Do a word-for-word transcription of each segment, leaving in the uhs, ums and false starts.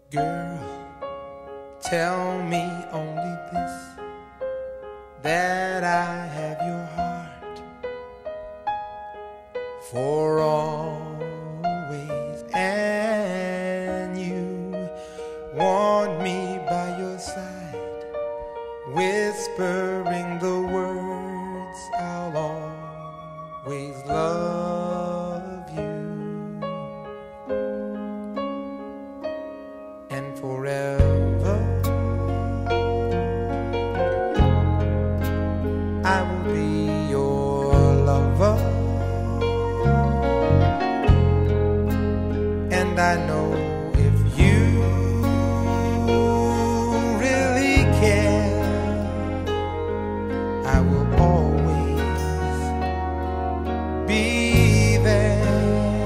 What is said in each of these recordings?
Girl, tell me only this, that I have your heart for always, and you want me by your side, whispering the words, I'll always love you. And forever I will be your lover, and I know if you really care, I will always be there.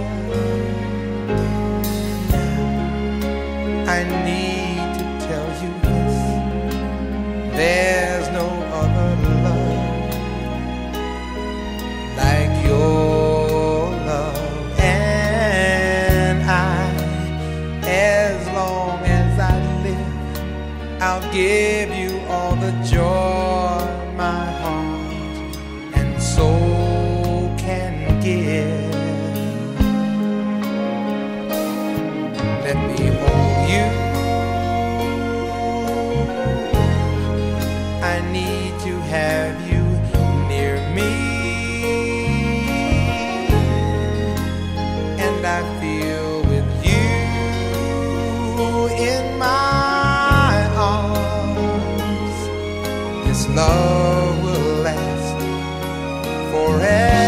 I need to tell you this, there's no other love like your love, and I, as long as I live, I'll give you all the joy my heart and soul can give. Let me hold you, I need to have you near me, and I feel with you in my arms, this love will last forever.